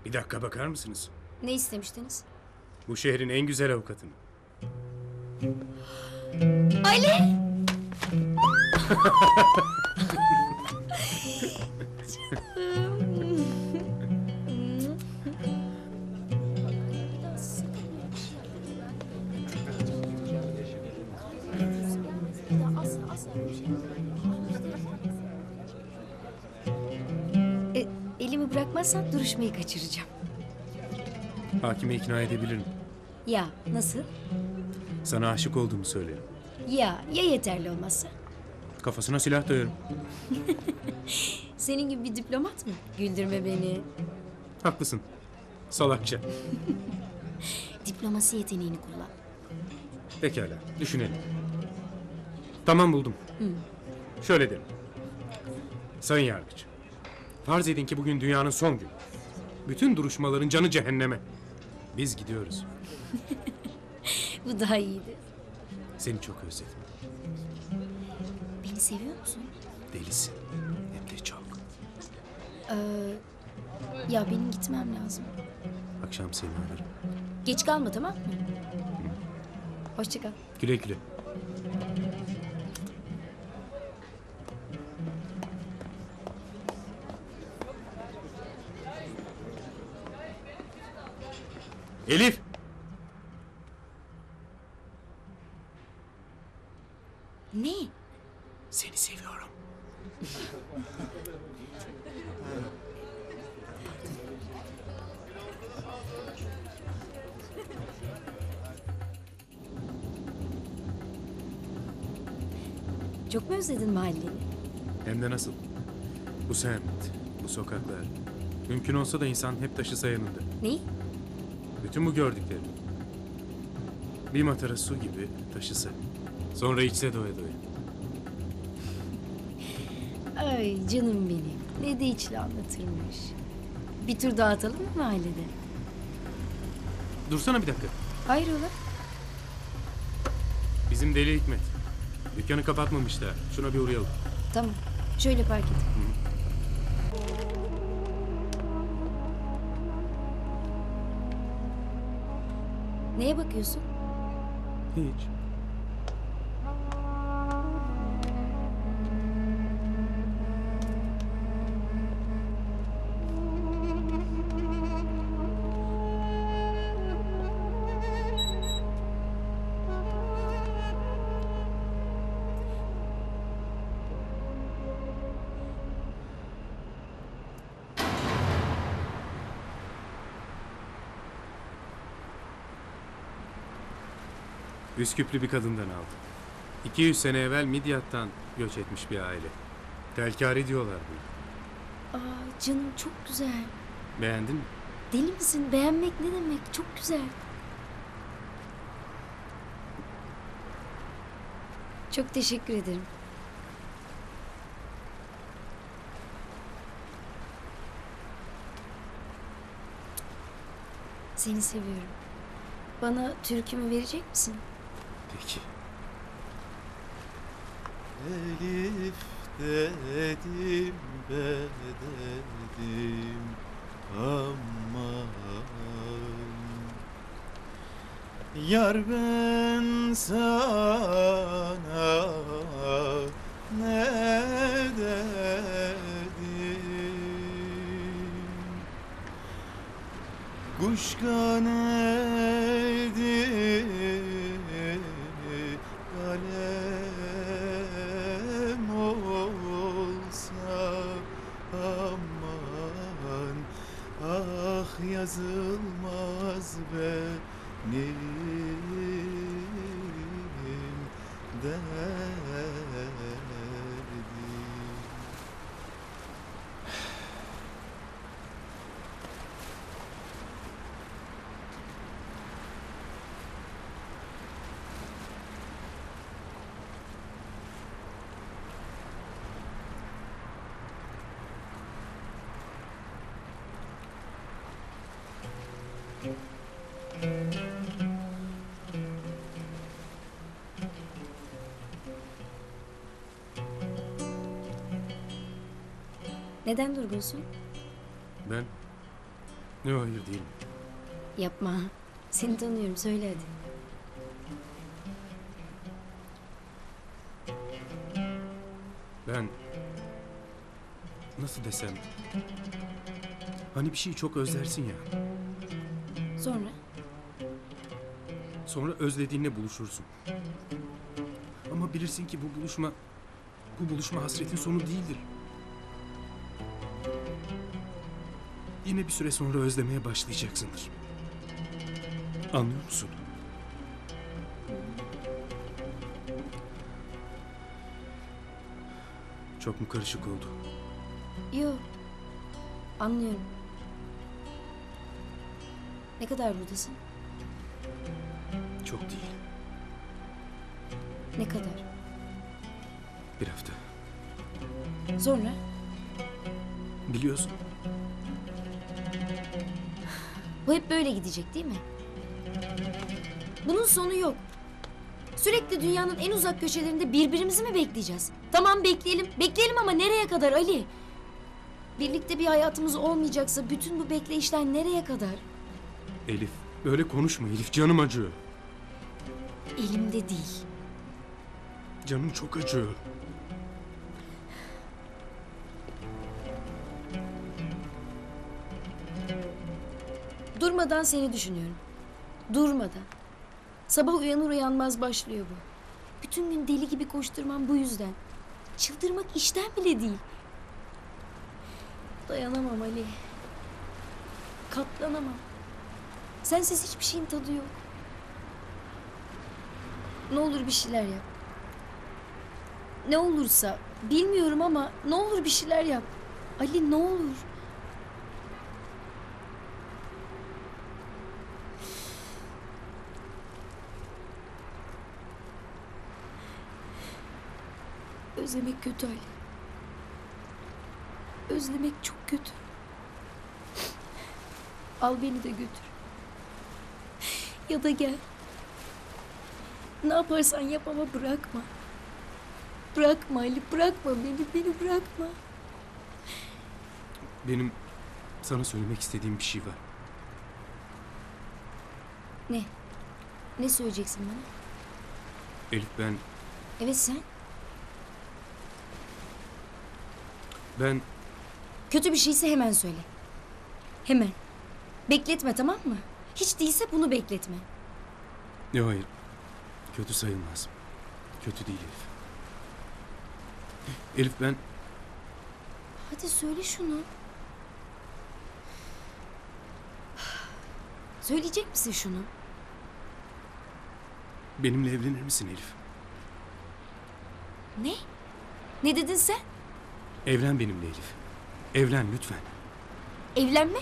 Bir dakika bakar mısınız? Ne istemiştiniz? Bu şehrin en güzel avukatını. Ali! Elimi bırakmazsan duruşmayı kaçıracağım. Hakime ikna edebilirim. Ya nasıl? Sana aşık olduğumu söylerim. Ya yeterli olmazsa? Kafasına silah dayarım. Senin gibi bir diplomat mı? Güldürme beni. Haklısın. Salakça. Diplomasi yeteneğini kullan. Pekala, düşünelim. Tamam, buldum. Şöyle derim. Sayın Yargıç, farz edin ki bugün dünyanın son günü. Bütün duruşmaların canı cehenneme. Biz gidiyoruz. Bu daha iyiydi. Seni çok özledim. Beni seviyor musun? Delisin. Hem de çok. Ya benim gitmem lazım. Akşam seni ararım. Geç kalma, tamam mı? Hoşça kal. Güle güle. Elif! Ne? Seni seviyorum. Çok mu özledin mahalleni? Hem de nasıl? Bu semt, bu sokaklar. Mümkün olsa da insan hep taşısa yanında. Neyi? Bütün bu gördüklerim. Bir matara su gibi taşısa. Sonra içse doya doya. Ay canım benim. Ne de içli anlatırmış. Bir tur daha atalım mı mahallede? Dursana bir dakika. Hayrola? Bizim Deli Hikmet. Dükkanı kapatmamışlar. Şuna bir uğrayalım. Tamam. Şöyle park et. Neye bakıyorsun? Hiç. Üsküplü bir kadından aldım. 200 sene evvel Midyat'tan göç etmiş bir aile. Telkari diyorlar bunu. Aa canım çok güzel. Beğendin mi? Deli misin? Beğenmek ne demek? Çok güzel. Çok teşekkür ederim. Seni seviyorum. Bana türkümü verecek misin? Peki. Elif dedim be dedim aman yar ben sana ne dedim kuşkan edip kalem olsa aman ah yazılmaz benim derdim. Neden durgunsun? Ben Yok hayır değilim. Yapma. Seni tanıyorum, söyle hadi. Ben... Nasıl desem... Hani bir şeyi çok özlersin ya. Sonra? Sonra özlediğinle buluşursun. Ama bilirsin ki bu buluşma... Bu buluşma hasretin sonu değildir. Yine bir süre sonra özlemeye başlayacaksındır. Anlıyor musun? Çok mu karışık oldu? Yok. Anlıyorum. Ne kadar buradasın? Çok değil. Ne kadar? Bir hafta. Sonra? Biliyorsun. Bu hep böyle gidecek değil mi? Bunun sonu yok. Sürekli dünyanın en uzak köşelerinde birbirimizi mi bekleyeceğiz? Tamam bekleyelim. Bekleyelim ama nereye kadar Ali? Birlikte bir hayatımız olmayacaksa bütün bu bekleyişler nereye kadar? Elif, böyle konuşma Elif. Canım acıyor. Elimde değil. Canım çok acıyor. Durmadan seni düşünüyorum. Durmadan. Sabah uyanır uyanmaz başlıyor bu. Bütün gün deli gibi koşturmam bu yüzden. Çıldırmak işten bile değil. Dayanamam Ali. Katlanamam. Sensiz hiçbir şeyin tadı yok. Ne olur bir şeyler yap. Ne olursa bilmiyorum ama ne olur bir şeyler yap. Ali ne olur. Özlemek kötü Ali. Özlemek çok kötü. Al beni de götür. Ya da gel. Ne yaparsan yap ama bırakma. Bırakma Ali, bırakma beni bırakma. Benim sana söylemek istediğim bir şey var. Ne? Ne söyleyeceksin bana? Elif Evet sen? ben Kötü bir şeyse hemen söyle. Hemen. Bekletme tamam mı? Hiç değilse bunu bekletme. Yok hayır. Kötü sayılmaz. Kötü değil Elif. Elif ben Hadi söyle şunu. Söyleyecek misin şunu? benimle evlenir misin Elif? Ne? Ne dedin sen? Evlen benimle Elif. Evlen lütfen. Evlenmek?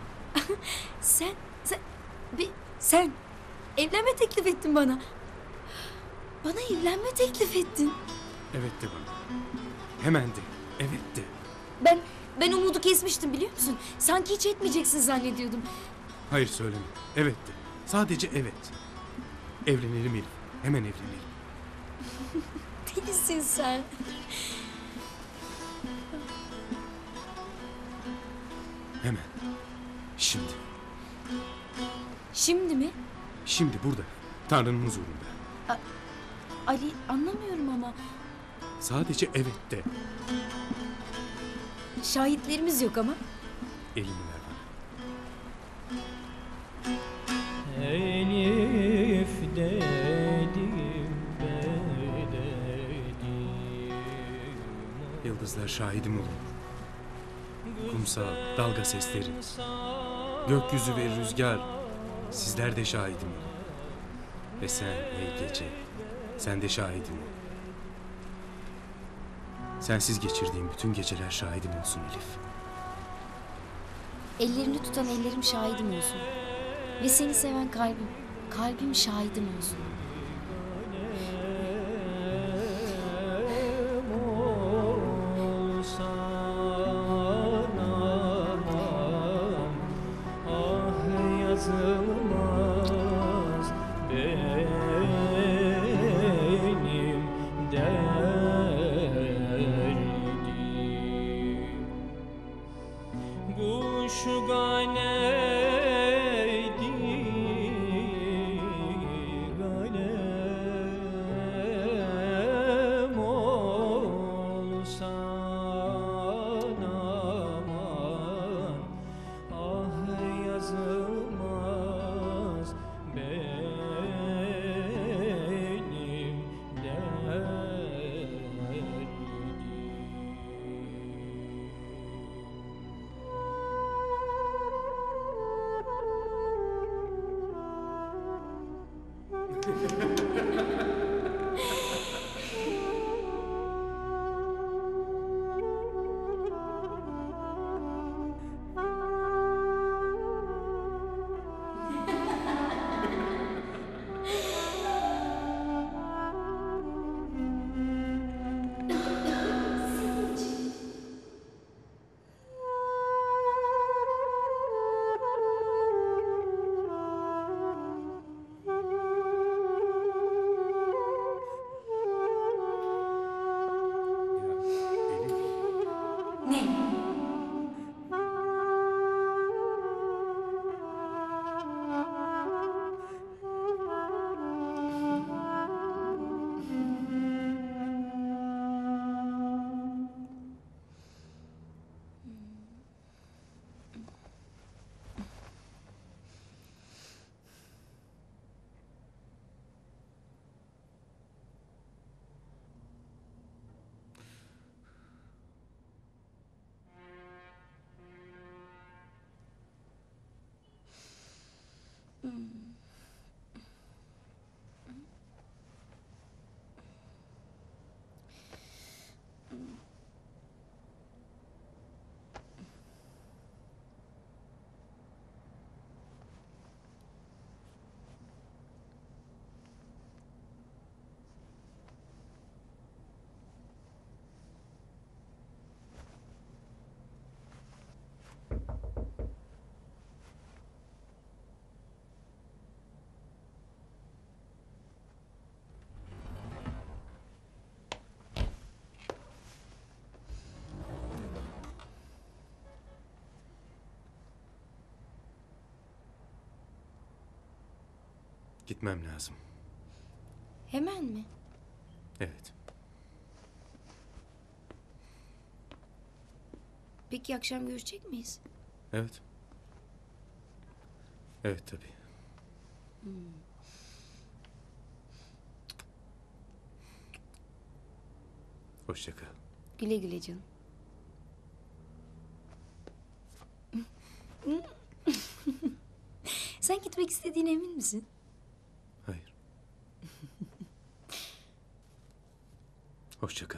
Sen evlenme teklif ettin bana. Bana evlenme teklif ettin. Evet de bana. Hemen de. Evet de. Ben umudu kesmiştim biliyor musun? Sanki hiç etmeyeceksin zannediyordum. Hayır söyleme. Evet de. Sadece evet. Evlenelim Elif. Hemen evlenelim. Delisin sen. Hemen. Şimdi. Şimdi mi? Şimdi burada. Tanrı'nın huzurunda. Ali anlamıyorum ama Sadece evet de. şahitlerimiz yok ama. Elini ver bana. Elif dedim dedim. Yıldızlar şahidim olur. Kumsal, dalga sesleri, gökyüzü ve rüzgar, sizler de şahidim olun. Ve sen ey gece, sen de şahidim ol. Sensiz geçirdiğim bütün geceler şahidim olsun Elif. Ellerini tutan ellerim şahidim olsun. Ve seni seven kalbim şahidim olsun. Yazılmaz benim derdim. Bu şu gane Gitmem lazım. Hemen mi? Evet. Peki akşam görüşecek miyiz? Evet. Evet tabii. Hoşça kal. Güle güle canım. Sen gitmek istediğine emin misin? Hayır. Hoşça kal.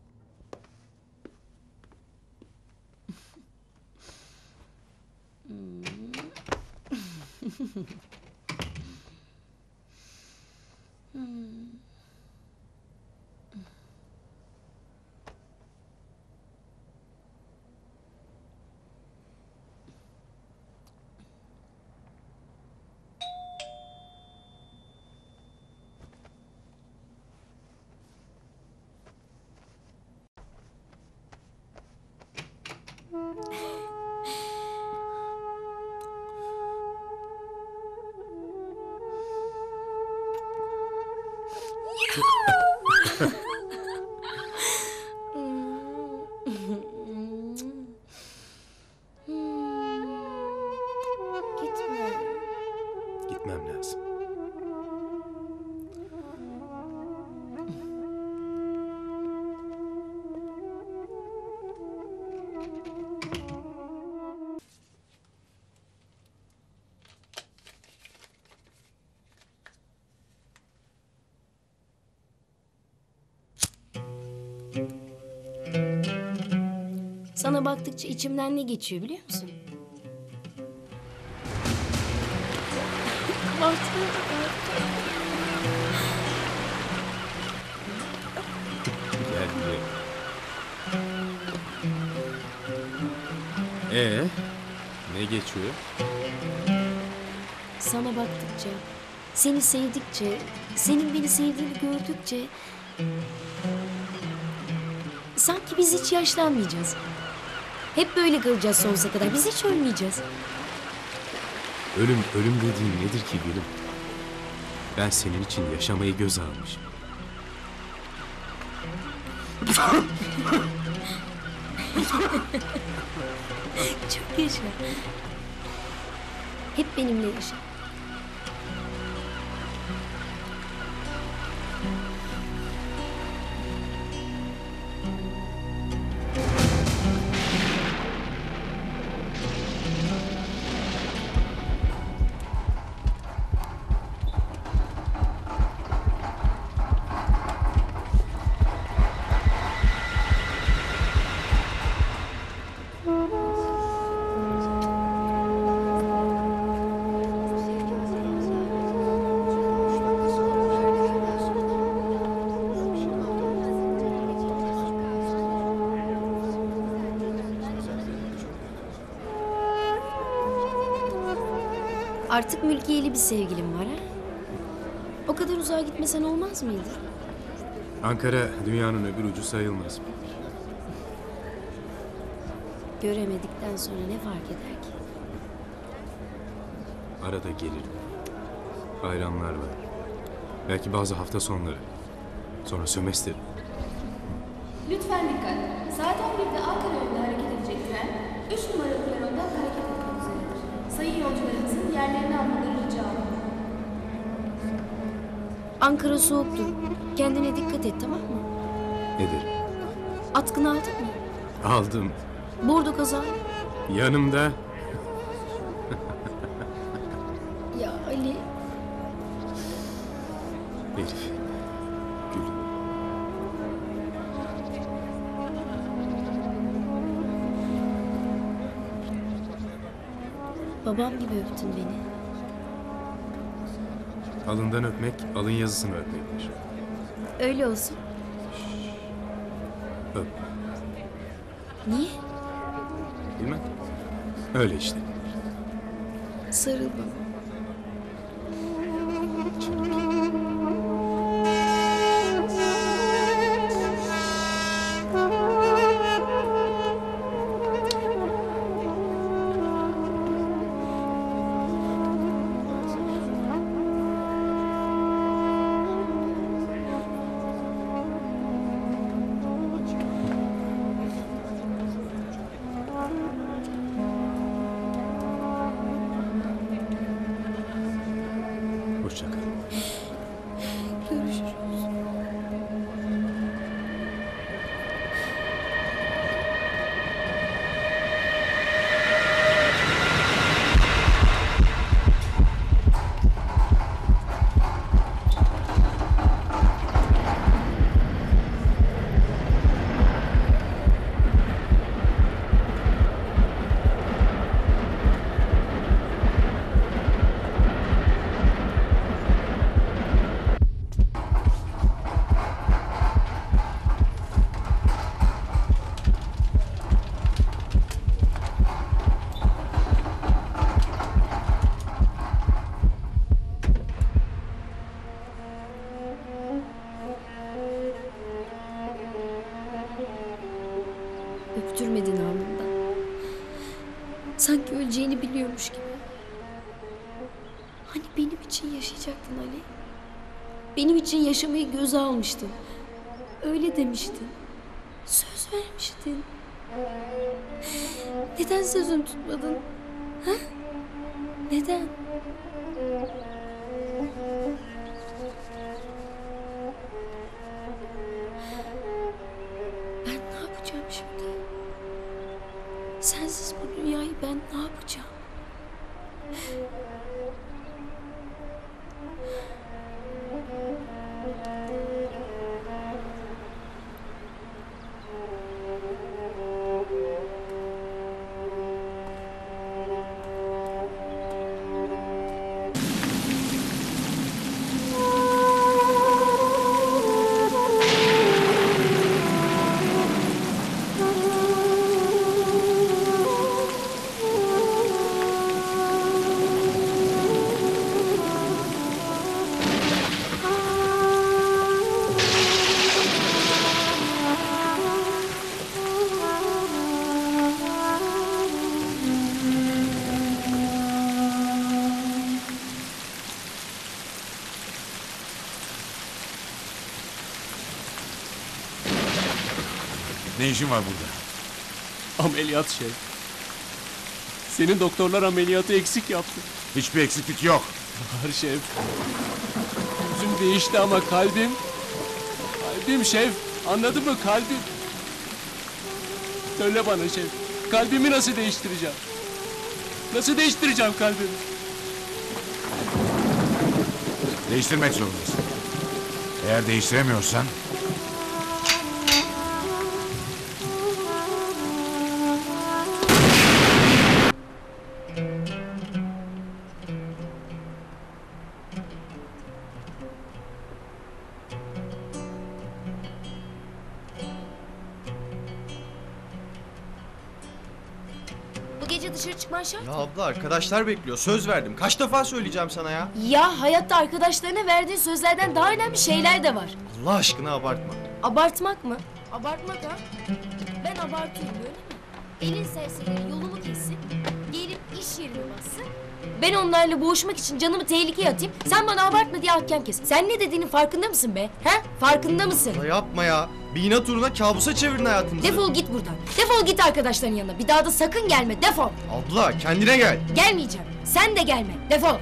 Gitme. Gitmem lazım. Sana baktıkça içimden ne geçiyor biliyor musun? Gel buraya. Ne geçiyor? Sana baktıkça, seni sevdikçe, senin beni sevdiğini gördükçe... Sanki biz hiç yaşlanmayacağız. Hep böyle kalacağız sonsuza kadar. Biz hiç ölmeyeceğiz. Ölüm dediğin nedir ki gülüm? Ben senin için yaşamayı göze almışım. Çok yaşa. Hep benimle yaşa. Artık mülkiyeli bir sevgilim var ha? O kadar uzağa gitmesen olmaz mıydı? Ankara dünyanın öbür ucu sayılmaz. Göremedikten sonra ne fark eder ki? Arada gelirim. Bayramlar var. Belki bazı hafta sonları. Sonra sömestr. Lütfen dikkat. Saat 11'de Ankara yönünde hareket edecek tren, 3 numaralı perondan hareket etmek üzeredir. Sayın yolcularımızın yerlerini almaları rica olunur. Ankara soğuktur. Kendine dikkat et, tamam mı? Ederim. Atkını aldın mı? Aldım. Bordo kazan. Yanımda. Ya Ali. Elif. Gül. Babam gibi öptün beni. Alından öpmek, alın yazısını öpmektir. Öyle olsun. Öp. Niye? Bilmem. Öyle işte. Sarıl bana. öptürmedin alnından. Sanki öleceğini biliyormuş gibi. Hani benim için yaşayacaktın Ali? Benim için yaşamayı göze almıştın. Öyle demiştin. Söz vermiştin. Neden sözünü tutmadın? Ha? Neden? Ben ne yapacağım şimdi? Sensiz bu dünyayı ben ne yapacağım? Ne işin var burada? Ameliyat şef. Senin doktorlar ameliyatı eksik yaptı. Hiçbir eksiklik yok. Var şef. Yüzüm değişti ama kalbim... Kalbim şef. Anladın mı kalbim? Söyle bana şef. Kalbimi nasıl değiştireceğim? Nasıl değiştireceğim kalbimi? Değiştirmek zorundasın. Eğer değiştiremiyorsan... Bu gece dışarı çıkman şart Ya mı? abla arkadaşlar bekliyor. Söz verdim. Kaç defa söyleyeceğim sana ya? Ya hayatta arkadaşlarına verdiğin sözlerden daha önemli şeyler de var. Allah aşkına abartma. Abartmak mı? Abartmak ha? Ben abartıyorum öyle mi? Elin serseleri yolumu kessin, gelip iş yerime bassın. Ben onlarla boğuşmak için canımı tehlikeye atayım. Sen bana abartma diye hakem kes. Sen ne dediğinin farkında mısın be? He? Farkında mısın? Ya yapma ya. Bir inat uğruna kabusa çevirin hayatımızı. Defol git buradan. Defol git arkadaşların yanına. Bir daha da sakın gelme. Defol. Abla kendine gel. Gelmeyeceğim. Sen de gelme. Defol.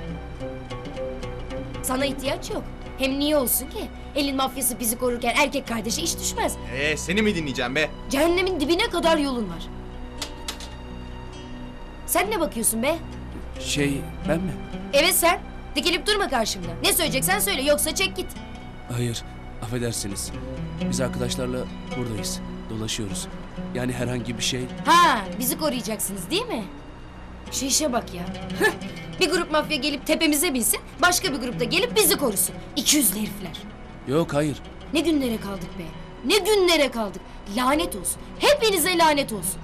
Sana ihtiyaç yok. Hem niye olsun ki? Elin mafyası bizi korurken erkek kardeşe iş düşmez. Seni mi dinleyeceğim be? Cehennemin dibine kadar yolun var. Sen ne bakıyorsun be? Ben mi? Evet sen. Dikilip durma karşımda. Ne söyleyeceksen söyle yoksa çek git. Hayır. Affedersiniz. Biz arkadaşlarla buradayız. Dolaşıyoruz. Yani herhangi bir şey... Ha, bizi koruyacaksınız değil mi? Şu işe bak ya. Bir grup mafya gelip tepemize binsin, başka bir grupta gelip bizi korusun. İkiyüzlü herifler. Yok hayır. Ne günlere kaldık be. Ne günlere kaldık. Lanet olsun. Hepinize lanet olsun.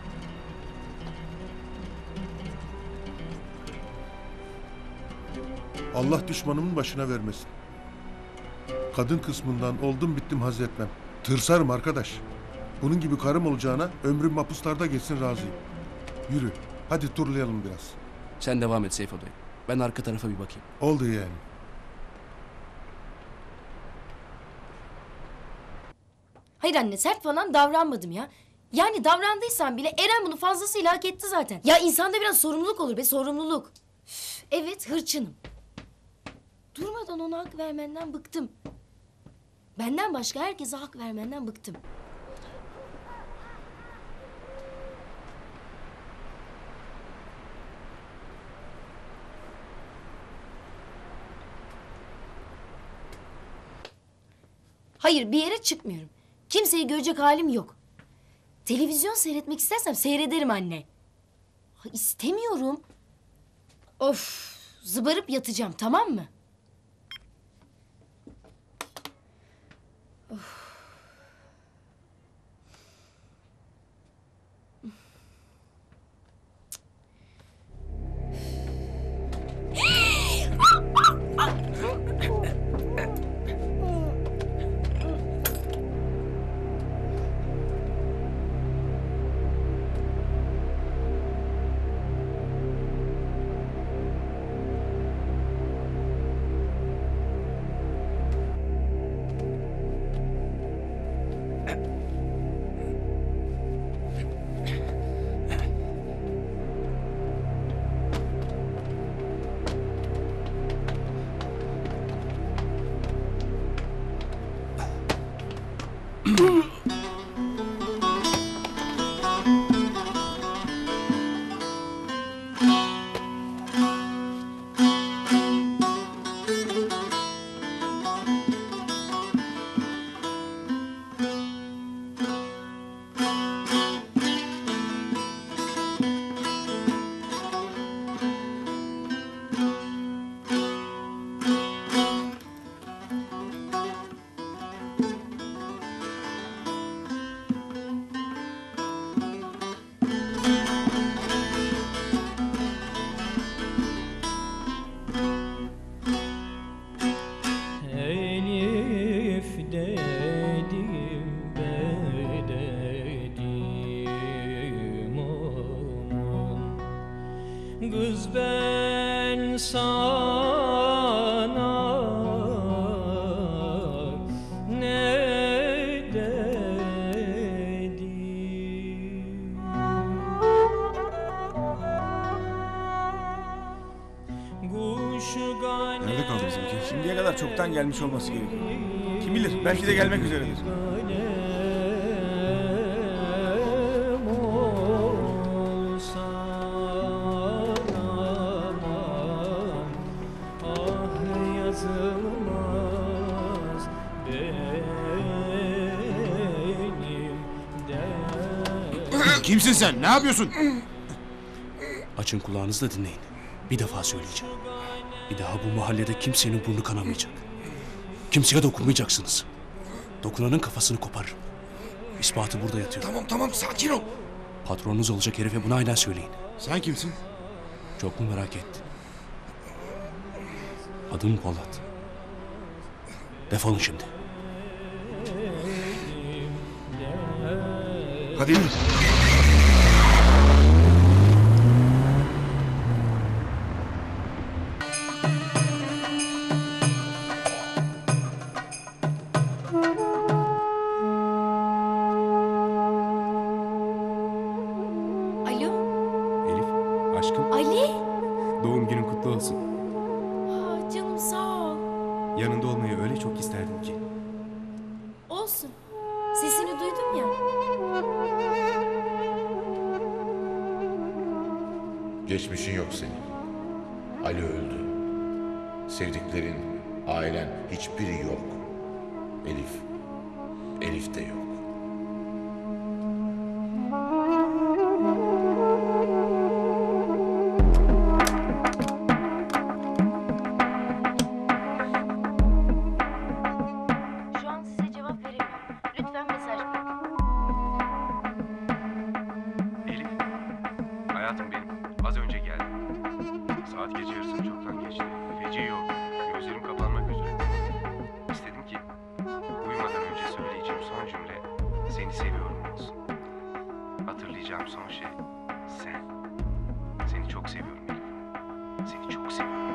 Allah düşmanımın başına vermesin. Kadın kısmından oldum bittim haz etmem. Tırsarım arkadaş. Bunun gibi karım olacağına ömrüm mapuslarda geçsin razıyım. Yürü. Hadi turlayalım biraz. Sen devam et Seyfo Bey. Ben arka tarafa bir bakayım. Oldu yani. Hayır anne sert falan davranmadım ya. Yani davrandıysan bile Eren bunu fazlasıyla hak etti zaten. Ya insanda biraz sorumluluk olur be sorumluluk. Üf, evet hırçınım. Durmadan ona hak vermenden bıktım. Benden başka herkese hak vermenden bıktım. Hayır bir yere çıkmıyorum. Kimseyi görecek halim yok. Televizyon seyretmek istersem seyrederim anne. Ha, İstemiyorum. Of, zıbarıp yatacağım tamam mı? Elif dedim bededim aman. Kız ben sana ne dedim? Nerede kaldı bizimki? Şimdiye kadar çoktan gelmiş olması gerekiyor. Kim bilir, belki de gelmek üzeredir. Kimsin sen? Ne yapıyorsun? Açın kulağınızı da dinleyin. Bir defa söyleyeceğim. Bir daha bu mahallede kimsenin burnu kanamayacak. Kimseye dokunmayacaksınız. Dokunanın kafasını koparırım. İspatı burada yatıyor. Tamam sakin ol. Patronunuz olacak herife bunu aynen söyleyin. Sen kimsin? Çok mu merak ettin? Adım Polat. Defolun şimdi. Hadi yürü. Alo? Elif, aşkım, Ali? doğum günün kutlu olsun. Aa, canım sağ ol. Yanında olmayı öyle çok isterdim ki. Olsun. Sesini duydum ya. Geçmişin yok senin. Ali öldü. Sevdiklerin, ailen hiçbiri yok. Elif de yok. Şu an size cevap veremiyorum. Lütfen mesaj bırakın. Elif, hayatım benim. Az önce geldim. Saat gece yarısını çoktan geçti. Feci yok. Gözlerim kapanmak üzere. İstedim ki uyumadan önce söyleyeceğim son cümle seni seviyorum olsun. Hatırlayacağım son şey sen. Seni çok seviyorum Elif. Seni çok seviyorum.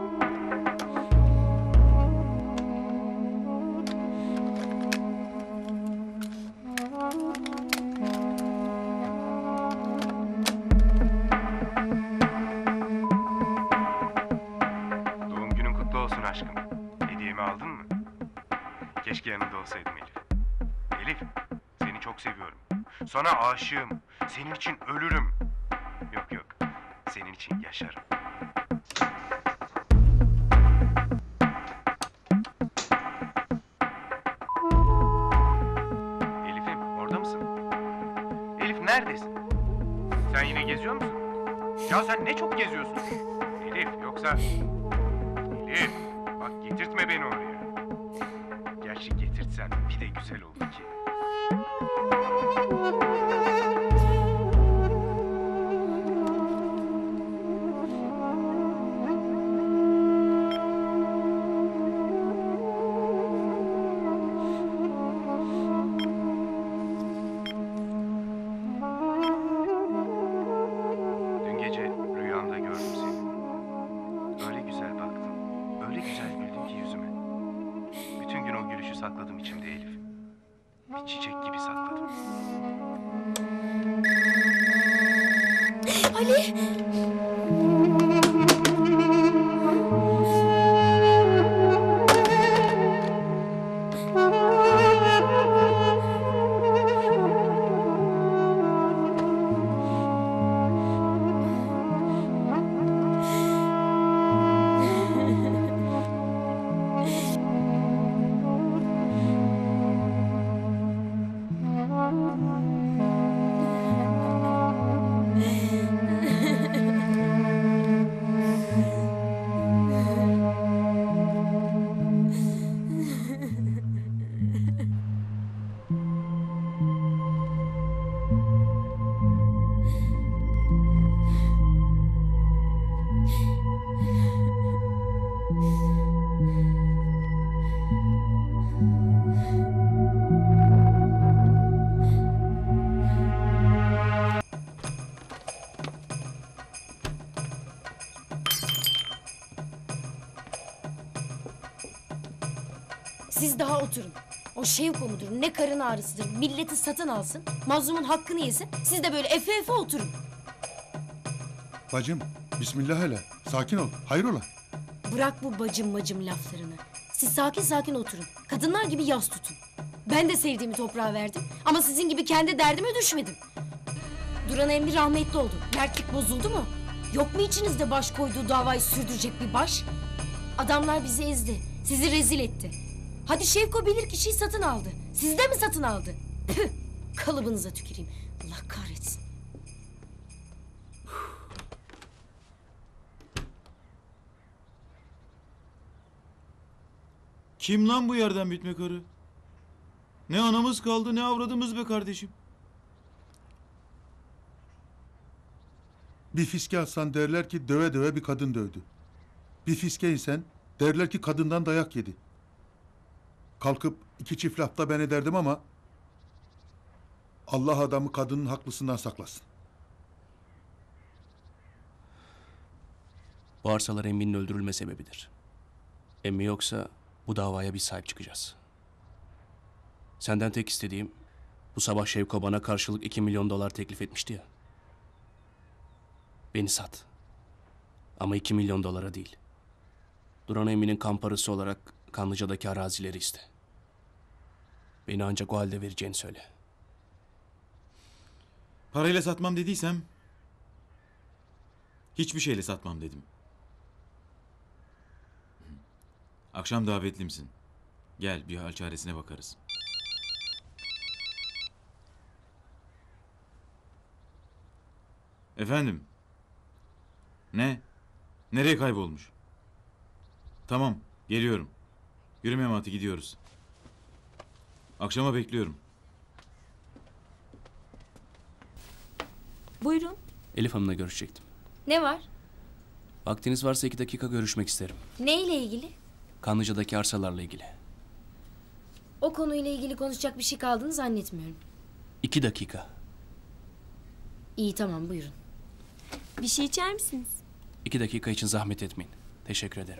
Doğum günün kutlu olsun aşkım. Hediyemi aldın mı? Keşke yanında olsaydım Elif. Elif, seni çok seviyorum. Sana aşığım. Senin için ölürüm. Yok. Senin için yaşarım. Elif'im, orada mısın? Elif neredesin? Sen yine geziyor musun? Ya sen ne çok geziyorsun? Elif, yoksa... Elif, bak getirtme beni oraya. Gerçi getirtsen bir de güzel olur ki. Dün gece rüyamda gördüm seni. Öyle güzel bebek gibi sakladım. Ali! Siz daha oturun. O Şevko mudur, ne karın ağrısıdır, milleti satın alsın, mazlumun hakkını yesin, siz de böyle efe efe oturun. Bacım, bismillah hele. Sakin ol. Hayrola? Bırak bu bacım laflarını. Siz sakin sakin oturun. Kadınlar gibi yas tutun. Ben de sevdiğimi toprağa verdim ama sizin gibi kendi derdime düşmedim. Duran emmi rahmetli oldu. Mertlik bozuldu mu? Yok mu içinizde baş koyduğu davayı sürdürecek bir baş? Adamlar bizi ezdi, sizi rezil etti. Hadi Şevko bilir kişiyi satın aldı. Siz de mi satın aldı? Püh! Kalıbınıza tüküreyim. Allah kahretsin. Kim lan bu yerden bitme karı? Ne anamız kaldı ne avradımız be kardeşim. Bir fiske atsan derler ki döve döve bir kadın dövdü. Bir fiske isen derler ki kadından dayak yedi. Kalkıp iki çift lafta ben ederdim ama Allah adamı kadının haklısından saklasın. Bu arsalar Emmi'nin öldürülme sebebidir. Emmi yoksa bu davaya biz sahip çıkacağız. Senden tek istediğim, bu sabah Şevko bana karşılık 2 milyon dolar teklif etmişti ya. Beni sat. Ama 2 milyon dolara değil. Duran Emmi'nin kan parası olarak Kanlıca'daki arazileri iste. Beni ancak o halde vereceğini söyle. Parayla satmam dediysem hiçbir şeyle satmam dedim. Akşam davetli misin? Gel bir hal çaresine bakarız. Efendim? Ne? Nereye kaybolmuş? Tamam, geliyorum. Yürü Memati, gidiyoruz. Akşama bekliyorum. Buyurun. Elif Hanım'la görüşecektim. Ne var? Vaktiniz varsa 2 dakika görüşmek isterim. Ne ile ilgili? Kanlıca'daki arsalarla ilgili. O konuyla ilgili konuşacak bir şey kaldığını zannetmiyorum. 2 dakika. İyi tamam buyurun. Bir şey içer misiniz? 2 dakika için zahmet etmeyin. Teşekkür ederim.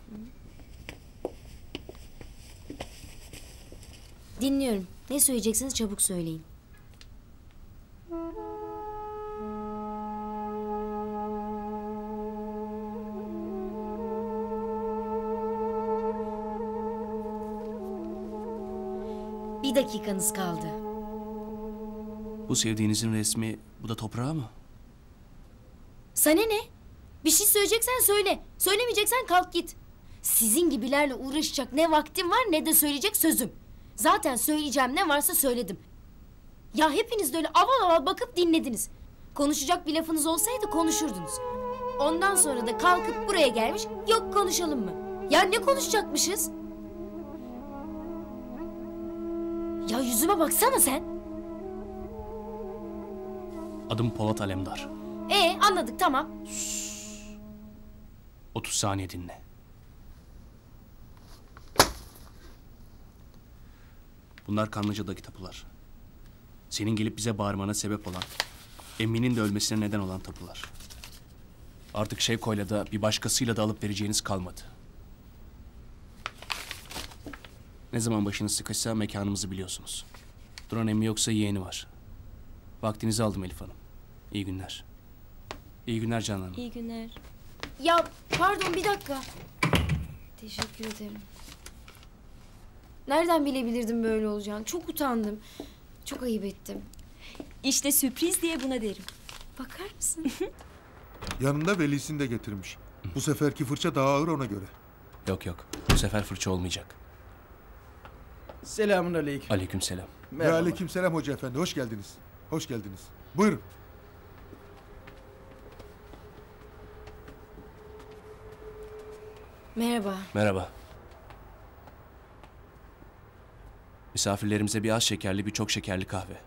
Dinliyorum. Ne söyleyeceksiniz çabuk söyleyin. Bir dakikanız kaldı. Bu sevdiğinizin resmi, bu da toprağı mı? Sana ne? Bir şey söyleyeceksen söyle. Söylemeyeceksen kalk git. Sizin gibilerle uğraşacak ne vaktim var ne de söyleyecek sözüm. Zaten söyleyeceğim ne varsa söyledim. Ya hepiniz de öyle aval aval bakıp dinlediniz. Konuşacak bir lafınız olsaydı konuşurdunuz. Ondan sonra da kalkıp buraya gelmiş, yok konuşalım mı? Ya ne konuşacakmışız? Ya yüzüme baksana sen. Adım Polat Alemdar. Anladık tamam. 30 saniye dinle. Bunlar Kanlıca'daki tapular. Senin gelip bize bağırmana sebep olan, Emmi'nin de ölmesine neden olan tapular. Artık Şevko'yla da bir başkasıyla da alıp vereceğiniz kalmadı. Ne zaman başınız sıkışsa mekanımızı biliyorsunuz. Duran emmi yoksa yeğeni var. Vaktinizi aldım Elif Hanım. İyi günler. İyi günler Canan Hanım. İyi günler. Ya pardon bir dakika. Teşekkür ederim. Nereden bilebilirdim böyle olacağını? Çok utandım. Çok ayıp ettim. İşte sürpriz diye buna derim. Bakar mısın? Yanında velisini de getirmiş. Bu seferki fırça daha ağır ona göre. Yok yok. Bu sefer fırça olmayacak. Selamun aleyküm. Aleykümselam. Ve aleykümselam hoca efendi. Hoş geldiniz. Hoş geldiniz. Buyurun. Merhaba. Merhaba. Misafirlerimize bir az şekerli, bir çok şekerli kahve.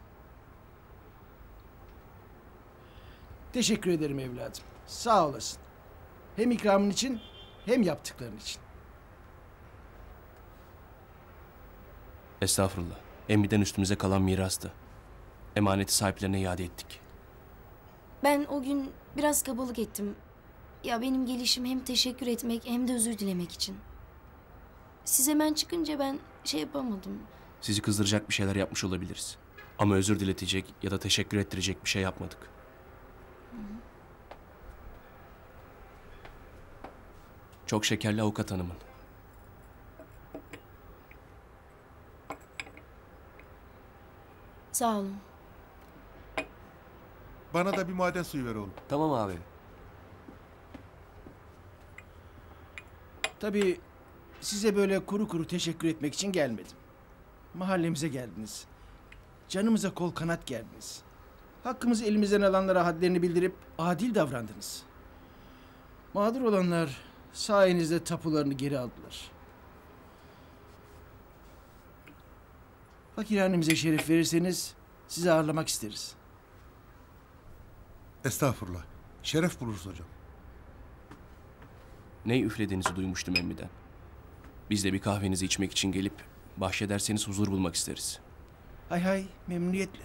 Teşekkür ederim evladım. Sağ olasın. Hem ikramın için hem yaptıkların için. Estağfurullah. Emmiden üstümüze kalan mirastı. Emaneti sahiplerine iade ettik. Ben o gün biraz kabalık ettim. Ya benim gelişim hem teşekkür etmek hem de özür dilemek için. Siz hemen çıkınca ben şey yapamadım. Sizi kızdıracak bir şeyler yapmış olabiliriz. Ama özür diletecek ya da teşekkür ettirecek bir şey yapmadık. Çok şekerli avukat hanımın. Sağ olun. Bana da bir maden suyu ver oğlum. Tamam abi. Tabii size böyle kuru kuru teşekkür etmek için gelmedim. Mahallemize geldiniz. Canımıza kol kanat geldiniz. Hakkımızı elimizden alanlara hadlerini bildirip adil davrandınız. Mağdur olanlar sayenizde tapularını geri aldılar. Fakirhanemize şeref verirseniz sizi ağırlamak isteriz. Estağfurullah. Şeref buluruz hocam. Ne üflediğinizi duymuştum emmiden. Biz de bir kahvenizi içmek için gelip bahşederseniz huzur bulmak isteriz. Hay hay, memnuniyetle.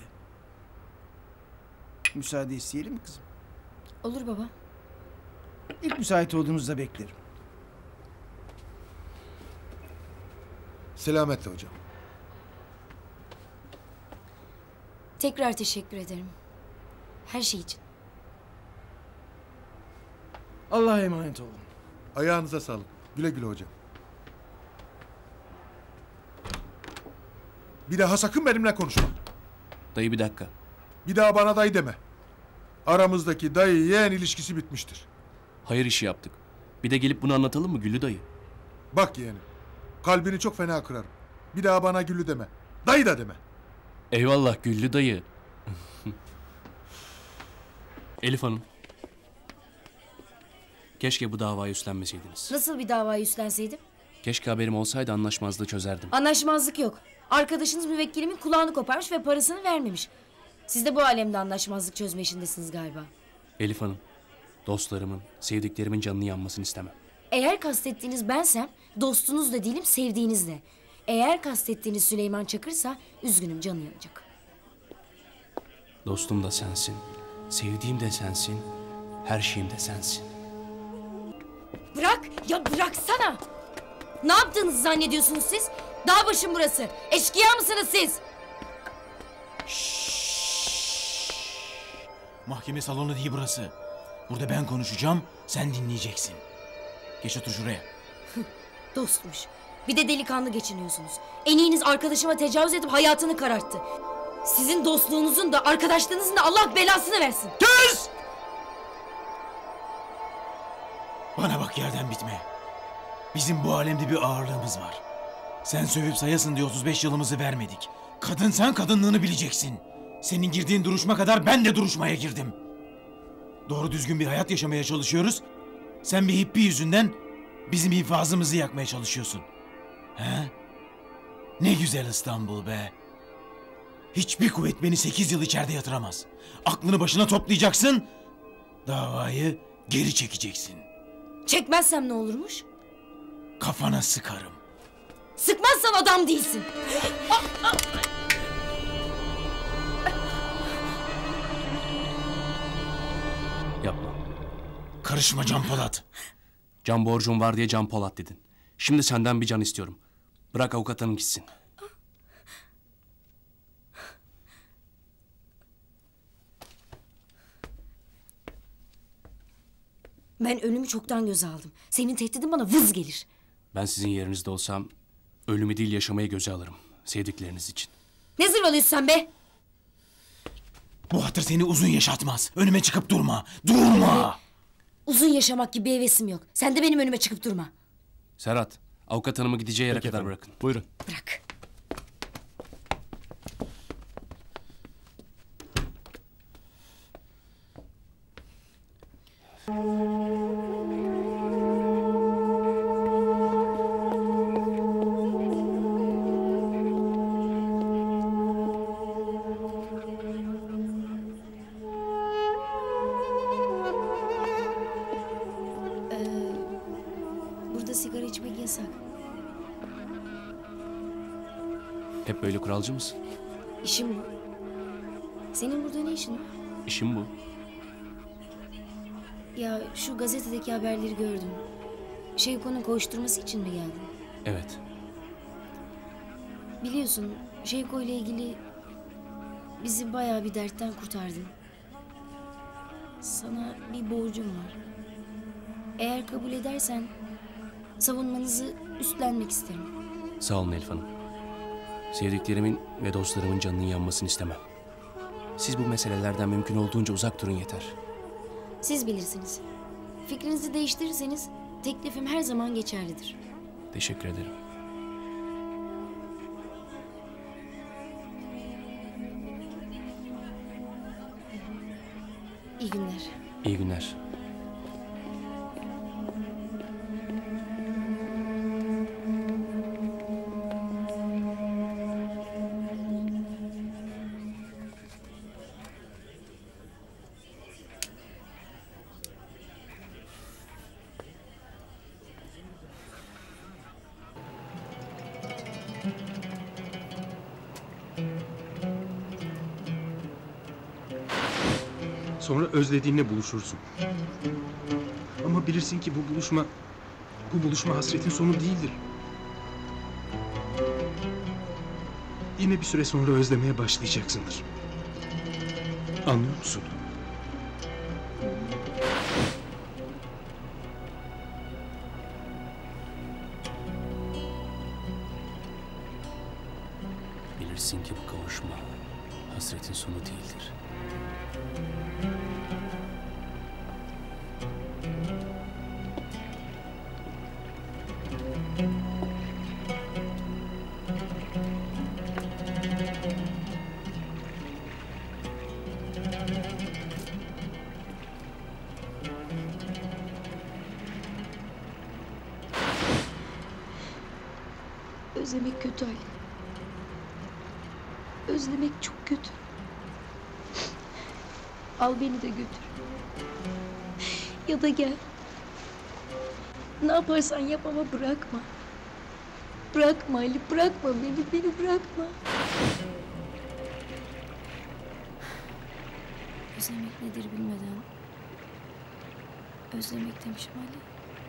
Müsaade isteyelim mi kızım? Olur baba. İlk müsait olduğunuzda beklerim. Selametle hocam. Tekrar teşekkür ederim. Her şey için. Allah'a emanet olun. Ayağınıza sağlık. Güle güle hocam. Bir daha sakın benimle konuşma. Dayı bir dakika. Bir daha bana dayı deme. Aramızdaki dayı yeğen ilişkisi bitmiştir. Hayır işi yaptık. Bir de gelip bunu anlatalım mı Güllü dayı? Bak yeğenim. Kalbini çok fena kırarım. Bir daha bana Güllü deme. Dayı da deme. Eyvallah Güllü dayı. Elif Hanım. Keşke bu davayı üstlenmeseydiniz. Nasıl bir davayı üstlenseydim? Keşke haberim olsaydı anlaşmazlığı çözerdim. Anlaşmazlık yok. Arkadaşınız müvekkilimin kulağını koparmış ve parasını vermemiş. Siz de bu alemde anlaşmazlık çözme işindesiniz galiba. Elif Hanım, dostlarımın, sevdiklerimin canını yanmasını istemem. Eğer kastettiğiniz bensem dostunuz da değilim, sevdiğiniz de. Eğer kastettiğiniz Süleyman Çakır'sa üzgünüm, canı yanacak. Dostum da sensin, sevdiğim de sensin, her şeyim de sensin. Bırak, ya bıraksana! Ne yaptığınızı zannediyorsunuz siz? Dağ başım burası. Eşkıya mısınız siz? Mahkeme salonu değil burası. Burada ben konuşacağım, sen dinleyeceksin. Geç otur şuraya. Dostmuş. Bir de delikanlı geçiniyorsunuz. En iyiniz arkadaşıma tecavüz edip hayatını kararttı. Sizin dostluğunuzun da arkadaşlığınızın da Allah belasını versin. Kes! Bana bak yerden bitme. Bizim bu alemde bir ağırlığımız var. Sen sövüp sayasın diye 35 yılımızı vermedik. Kadın sen kadınlığını bileceksin. Senin girdiğin duruşma kadar ben de duruşmaya girdim. Doğru düzgün bir hayat yaşamaya çalışıyoruz. Sen bir hippi yüzünden bizim infazımızı yakmaya çalışıyorsun. He? Ne güzel İstanbul be. Hiçbir kuvvet beni 8 yıl içeride yatıramaz. Aklını başına toplayacaksın. Davayı geri çekeceksin. Çekmezsem ne olurmuş? Kafana sıkarım. Sıkmazsan adam değilsin. Yapma. Karışma Can Polat. Can borcum var diye Can Polat dedin. Şimdi senden bir can istiyorum. Bırak avukat hanım gitsin. Ben ölümü çoktan göze aldım. Senin tehdidin bana vız gelir. Ben sizin yerinizde olsam ölümü değil yaşamayı göze alırım. Sevdikleriniz için. Ne zırvalıyorsun sen be? Bu hatır seni uzun yaşatmaz. Önüme çıkıp durma. Durma! Uzun yaşamak gibi bir hevesim yok. Sen de benim önüme çıkıp durma. Serhat, avukat hanımı gideceği yere kadar bırakın. Buyurun. Bırak. Burada sigara içmek yasak. Hep böyle kuralcı mısın? İşim bu. Senin burada ne işin var? İşim bu. Ya şu gazetedeki haberleri gördüm. Şevko'nun koşturması için mi geldin? Evet. Biliyorsun Şevko ile ilgili bizi bayağı bir dertten kurtardın. Sana bir borcum var. Eğer kabul edersen savunmanızı üstlenmek isterim. Sağ olun Elif Hanım. Sevdiklerimin ve dostlarımın canının yanmasını istemem. Siz bu meselelerden mümkün olduğunca uzak durun yeter. Siz bilirsiniz. Fikrinizi değiştirirseniz teklifim her zaman geçerlidir. Teşekkür ederim. İyi günler. İyi günler. Sonra özlediğinle buluşursun. Ama bilirsin ki bu buluşma hasretin sonu değildir. Yine bir süre sonra özlemeye başlayacaksındır. Anlıyor musun? Bilirsin ki bu kavuşma hasretin sonu değildir. Özlemek kötü Ali. Özlemek çok kötü. Al beni de götür. Ya da gel. Ne yaparsan yap ama bırakma. Bırakma Ali, bırakma beni bırakma. Özlemek nedir bilmeden özlemek demişim Ali.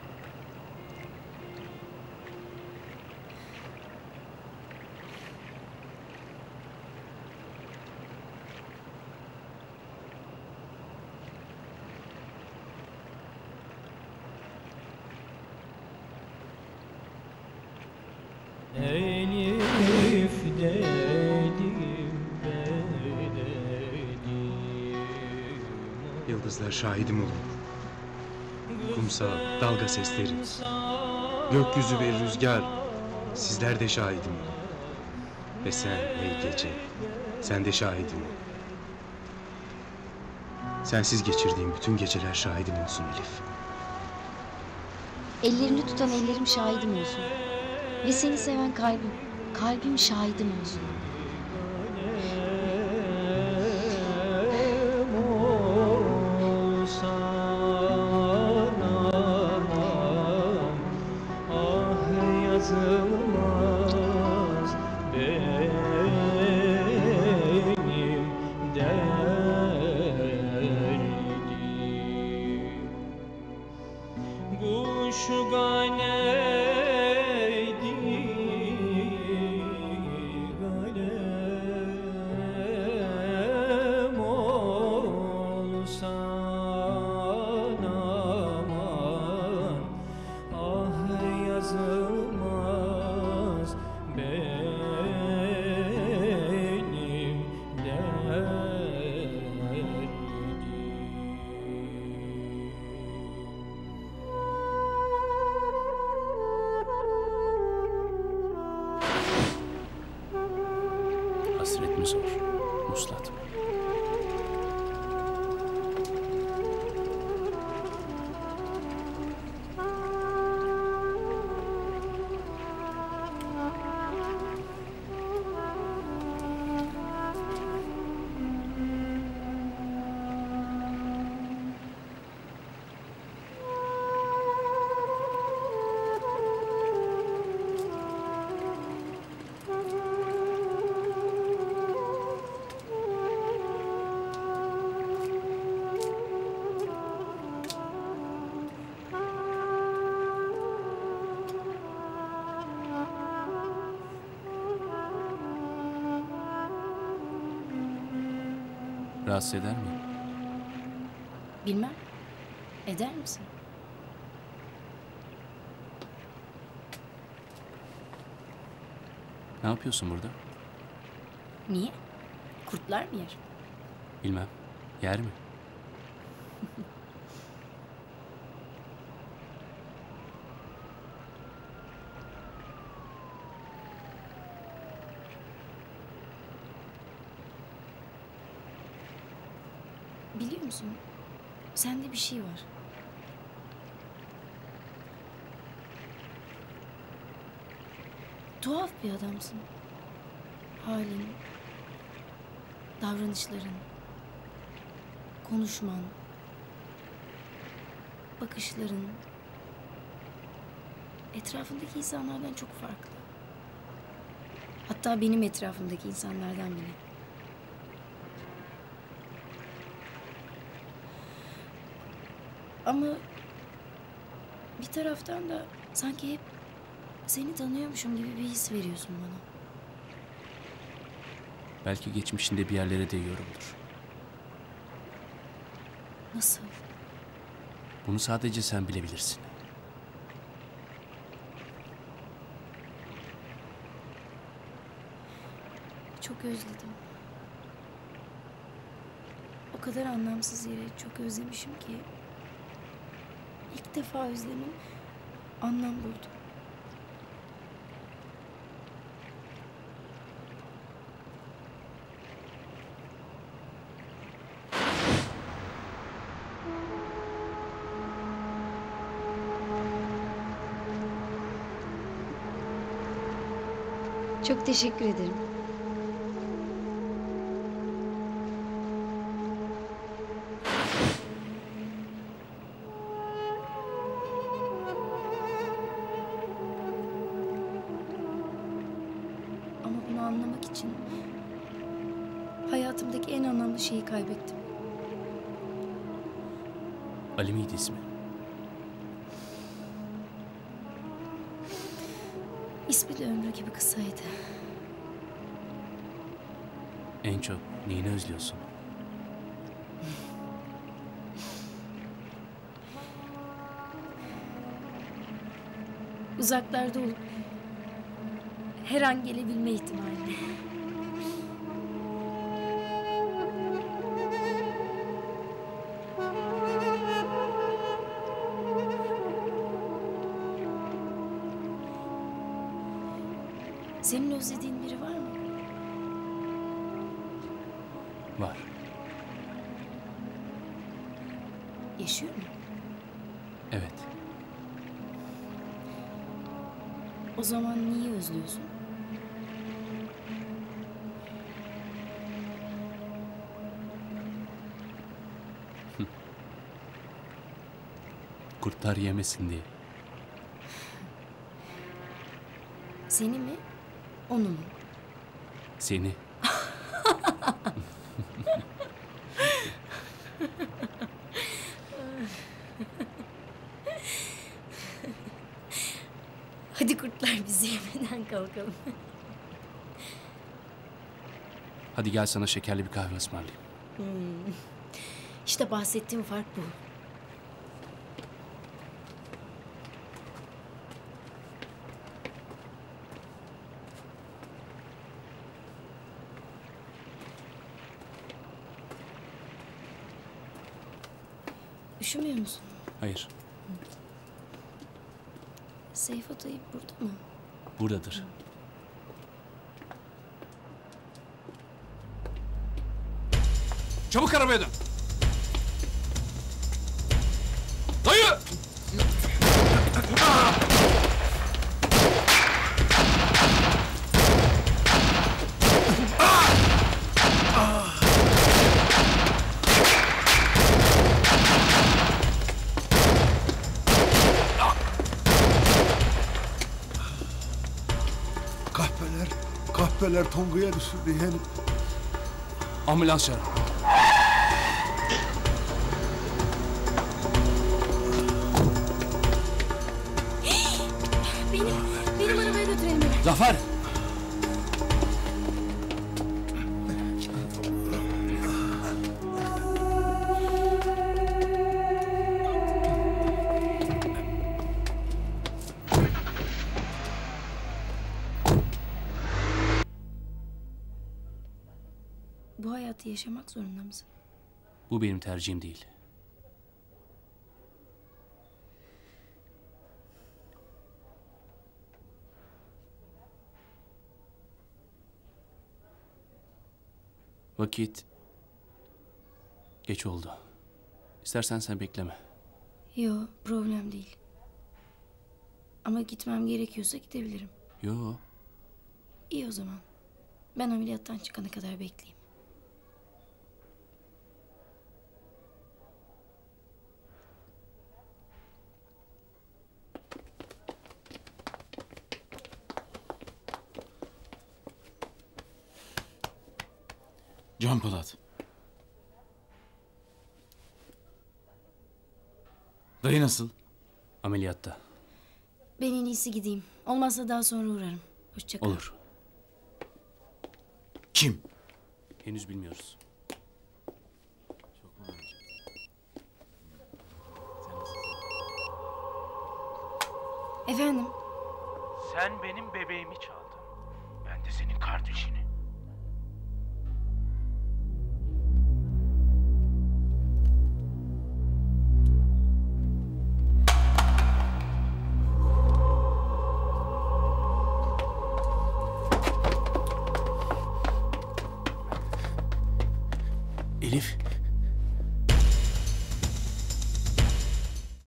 Elif dedim Yıldızlar şahidim olur. Kumsal, dalga sesleri, gökyüzü ve rüzgar, sizler de şahidim olun. Ve sen ey gece, sen de şahidim ol. Sensiz geçirdiğim bütün geceler şahidim olsun Elif. Ellerini tutan ellerim şahidim olsun. Ve seni seven kalbim şahidim olsun. Yazılmaz benim derdim. Guşgane Uslat. Rahatsız eder miyim? Bilmem. Eder misin? Ne yapıyorsun burada? Niye? Kurtlar mı yer? Bilmem. Yer mi? Biliyor musun? Sende bir şey var. Tuhaf bir adamsın. Halin, davranışların, konuşman, bakışların etrafındaki insanlardan çok farklı. Hatta benim etrafımdaki insanlardan bile. Ama bir taraftan da sanki hep seni tanıyormuşum gibi bir his veriyorsun bana. Belki geçmişinde bir yerlere değiyorumdur. Nasıl? Bunu sadece sen bilebilirsin. Çok özledim. O kadar anlamsız yere çok özlemişim ki ilk defa özlemim anlam buldu. Çok teşekkür ederim. Ama bunu anlamak için hayatımdaki en anlamlı şeyi kaybettim. Ali miydi ismi? İsmi de ömrü gibi kısaydı. En çok neyini özlüyorsun? Uzaklarda olup her an gelebilme ihtimali. Senin özlediğin biri var mı? Var. Yaşıyor mu? Evet. O zaman niye özlüyorsun? Kurtlar yemesin diye. Seni mi? Onu mu? Seni. Hadi kurtlar bizi yemeden kalkalım. Hadi gel sana şekerli bir kahve ısmarlayayım. İşte bahsettiğim fark bu. Üşümüyor musun? Hayır. Seyfo dayı burada mı? Buradadır. Çabuk arabaya dön. Dayı! Kahpeler Tonga'ya düşürdü yani. Ambulans çağır. Benim arabaya götürelim beni. Zafer! Bu hayatı yaşamak zorunda mısın? Bu benim tercihim değil. Vakit geç oldu. İstersen sen bekleme. Yo, problem değil. Ama gitmem gerekiyorsa gidebilirim. Yo, İyi o zaman. Ben ameliyattan çıkana kadar bekleyeyim. Can Polat. Dayı nasıl? ameliyatta. Ben en iyisi gideyim. Olmazsa daha sonra uğrarım. Hoşça kal. Olur. Kim? Henüz bilmiyoruz. Efendim? Sen benim bebeğimi çaldın. Ben de senin kardeşini. Elif.